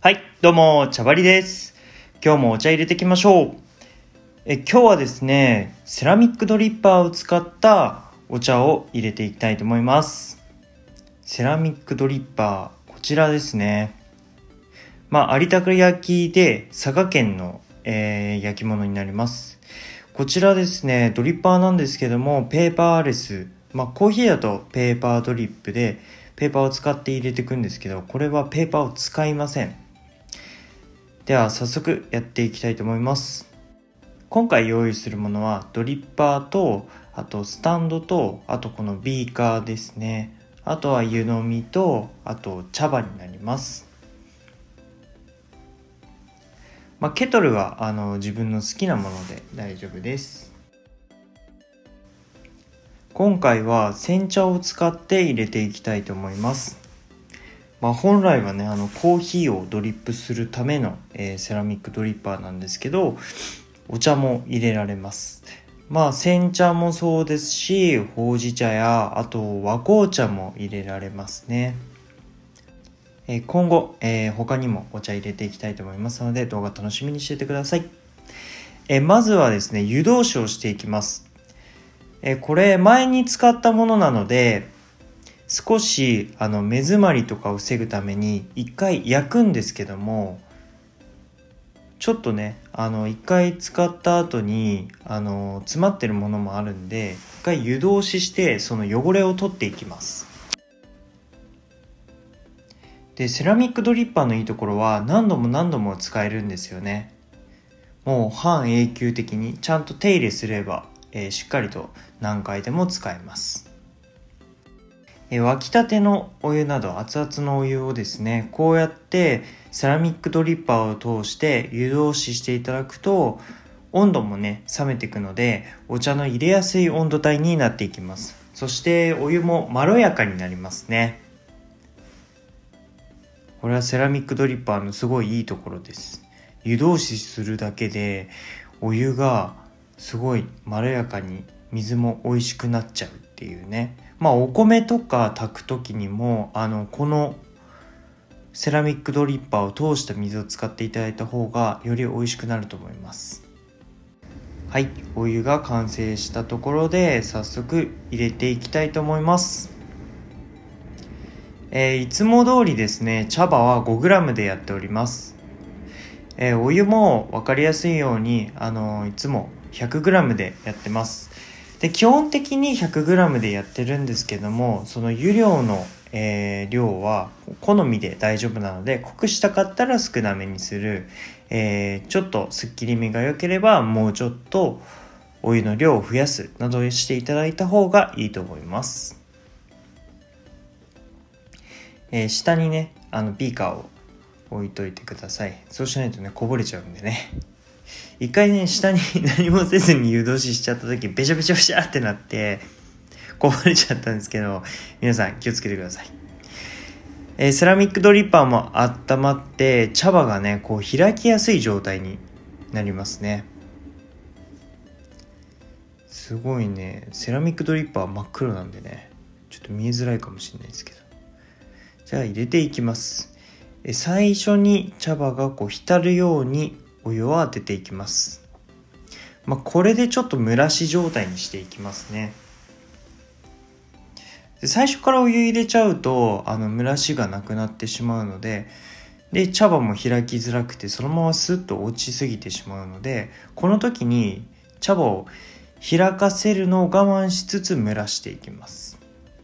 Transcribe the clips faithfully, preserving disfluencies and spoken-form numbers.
はい、どうも、茶張りです。今日もお茶入れていきましょう。え今日はですね、セラミックドリッパーを使ったお茶を入れていきたいと思います。セラミックドリッパー、こちらですね。まあ、有田焼で佐賀県の、えー、焼き物になります。こちらですね、ドリッパーなんですけども、ペーパーレス。まあ、コーヒーだとペーパードリップで、ペーパーを使って入れていくんですけど、これはペーパーを使いません。では早速やっていきたいと思います。今回用意するものはドリッパーと、あとスタンドと、あとこのビーカーですね。あとは湯飲みと、あと茶葉になります。まあ、ケトルはあの自分の好きなもので大丈夫です。今回は煎茶を使って入れていきたいと思います。まあ、本来はねあのコーヒーをドリップするための、えー、セラミックドリッパーなんですけど、お茶も入れられます。まあ煎茶もそうですし、ほうじ茶やあと和紅茶も入れられますね。えー、今後、えー、他にもお茶入れていきたいと思いますので、動画楽しみにしていてください。えー、まずはですね、湯通しをしていきます。えー、これ前に使ったものなので、少しあの目詰まりとかを防ぐために一回焼くんですけども、ちょっとねあの一回使った後にあの詰まってるものもあるんで、一回湯通ししてその汚れを取っていきます。でセラミックドリッパーのいいところは何度も何度も使えるんですよね。もう半永久的にちゃんと手入れすれば、えー、しっかりと何回でも使えます。沸きたてのお湯など熱々のお湯をですね、こうやってセラミックドリッパーを通して湯通ししていただくと、温度もね冷めていくので、お茶の入れやすい温度帯になっていきます。そしてお湯もまろやかになりますね。これはセラミックドリッパーのすごいいいところです。湯通しするだけでお湯がすごいまろやかに、水も美味しくなっちゃうっていうね。まあお米とか炊く時にもあのこのセラミックドリッパーを通した水を使っていただいた方がより美味しくなると思います。はい、お湯が完成したところで早速入れていきたいと思います。えー、いつも通りですね、茶葉は ごグラム でやっております。えー、お湯も分かりやすいようにあのいつも ひゃくグラム でやってます。で基本的に ひゃくグラム でやってるんですけども、その湯量の、えー、量は好みで大丈夫なので、濃くしたかったら少なめにする、えー、ちょっとすっきりめが良ければもうちょっとお湯の量を増やすなどしていただいた方がいいと思います。えー、下にねあのビーカーを置いといてください。そうしないとねこぼれちゃうんでね。一回ね下に何もせずに湯通ししちゃった時、べちゃべちゃべちゃってなってこぼれちゃったんですけど、皆さん気をつけてください。えー、セラミックドリッパーも温まって茶葉がねこう開きやすい状態になりますね。すごいね、セラミックドリッパー真っ黒なんでねちょっと見えづらいかもしれないですけど、じゃあ入れていきます。え最初に茶葉がこう浸るようにお湯を当てていきます。まあ、これでちょっと蒸らし状態にしていきますね。で最初からお湯入れちゃうとあの蒸らしがなくなってしまうので、で茶葉も開きづらくてそのままスッと落ちすぎてしまうので、この時に茶葉を開かせるのを我慢しつつ蒸らしていきます。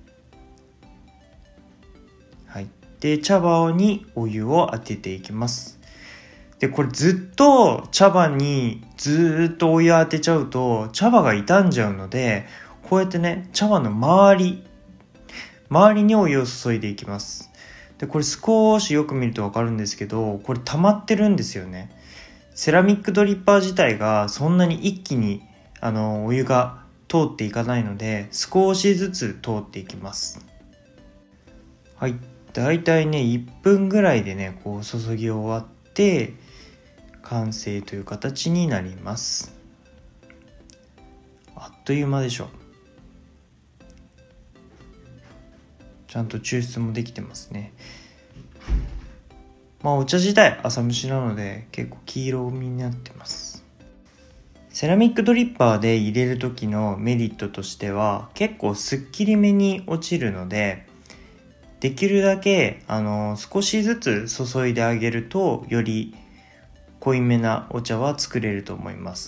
はい、で茶葉にお湯を当てていきます。でこれずっと茶葉にずっとお湯当てちゃうと茶葉が傷んじゃうので、こうやってね茶葉の周り周りにお湯を注いでいきます。でこれ少しよく見ると分かるんですけど、これ溜まってるんですよね。セラミックドリッパー自体がそんなに一気にあのお湯が通っていかないので、少しずつ通っていきます。はい、だいたいねいっぷんぐらいでねこう注ぎ終わって完成という形になります。あっという間でしょ。ちゃんと抽出もできてますね。 まあお茶自体浅蒸しなので結構黄色みになってます。セラミックドリッパーで入れる時のメリットとしては結構すっきりめに落ちるので、できるだけあの少しずつ注いであげるとより濃いめなお茶は作れると思います。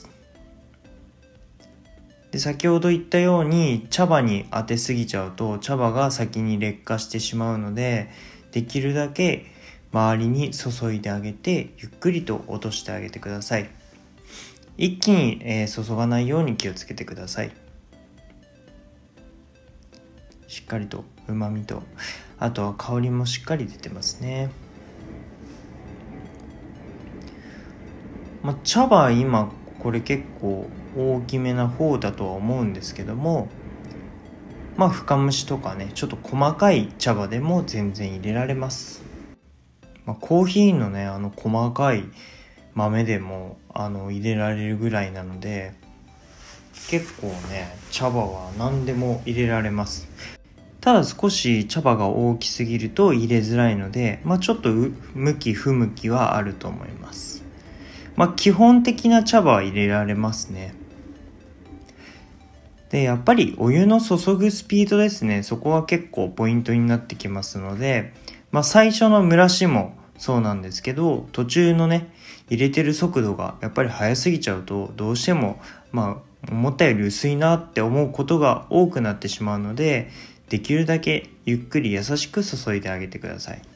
で、先ほど言ったように茶葉に当てすぎちゃうと茶葉が先に劣化してしまうので、できるだけ周りに注いであげてゆっくりと落としてあげてください。一気に、えー、注がないように気をつけてください。しっかりとうまみと、あとは香りもしっかり出てますね。まあ、茶葉今これ結構大きめな方だとは思うんですけども、まあ深蒸しとかね、ちょっと細かい茶葉でも全然入れられます。まあ、コーヒーのねあの細かい豆でもあの入れられるぐらいなので、結構ね茶葉は何でも入れられます。ただ少し茶葉が大きすぎると入れづらいので、まあ、ちょっと向き不向きはあると思います。まあ、基本的な茶葉は入れられますね。で、やっぱりお湯の注ぐスピードですね。そこは結構ポイントになってきますので、まあ、最初の蒸らしもそうなんですけど、途中のね入れてる速度がやっぱり速すぎちゃうと、どうしてもまあ思ったより薄いなって思うことが多くなってしまうので、できるだけゆっくり優しく注いであげてください。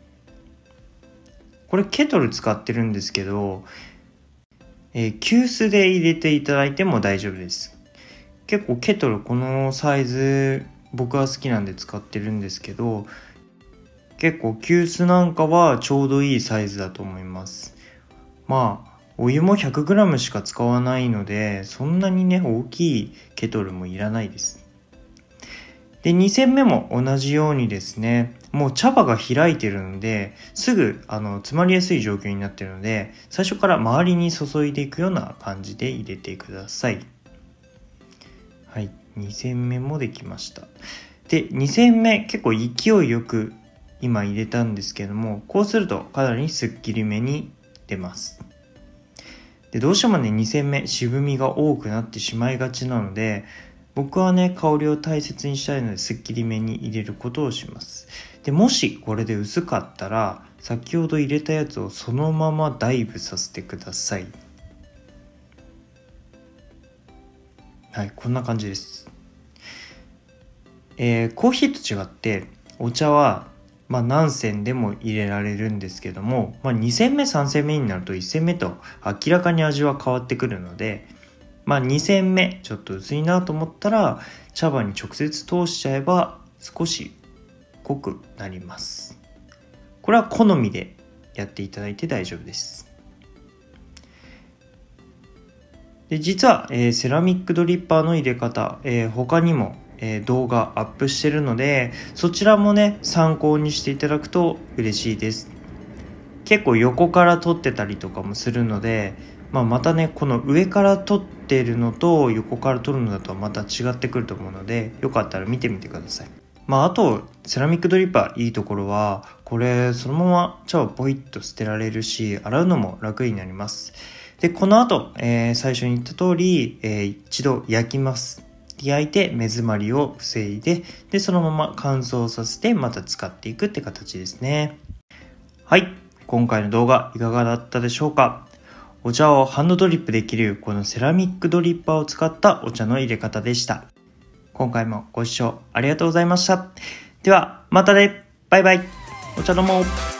これケトル使ってるんですけど、えー、急須で入れていただいても大丈夫です。結構ケトルこのサイズ僕は好きなんで使ってるんですけど、結構急須なんかはちょうどいいサイズだと思います。まあお湯も ひゃくグラム しか使わないので、そんなにね大きいケトルもいらないです。で、にせんめも同じようにですね、もう茶葉が開いてるので、すぐあの詰まりやすい状況になっているので、最初から周りに注いでいくような感じで入れてください。はい、にせんめもできました。で、にせんめ結構勢いよく今入れたんですけども、こうするとかなりすっきりめに出ます。で、どうしてもねにせんめ渋みが多くなってしまいがちなので、僕はね香りを大切にしたいのですっきりめに入れることをします。で、もしこれで薄かったら先ほど入れたやつをそのままダイブさせてください。はい、こんな感じです。えー、コーヒーと違ってお茶はまあ何煎でも入れられるんですけども、まあ、にせんめさんせんめになるといっせんめと明らかに味は変わってくるので、まあ、にせんめちょっと薄いなと思ったら茶葉に直接通しちゃえば少し濃くなります。これは好みでやっていただいて大丈夫です。で、実は、えー、セラミックドリッパーの入れ方、えー、他にも、えー、動画アップしてるので、そちらもね参考にしていただくと嬉しいです。結構横から撮ってたりとかもするので、まあ、またねこの上から撮ってるのと横から撮るのだとはまた違ってくると思うので、よかったら見てみてください。まあ、あとセラミックドリッパーいいところは、これそのまま茶をポイッと捨てられるし、洗うのも楽になります。で、この後、えー、最初に言った通り、えー、一度焼きます。焼いて目詰まりを防いで、でそのまま乾燥させてまた使っていくって形ですね。はい、今回の動画いかがだったでしょうか。お茶をハンドドリップできるこのセラミックドリッパーを使ったお茶の入れ方でした。今回もご視聴ありがとうございました。ではまたね、バイバイ。お茶飲もう。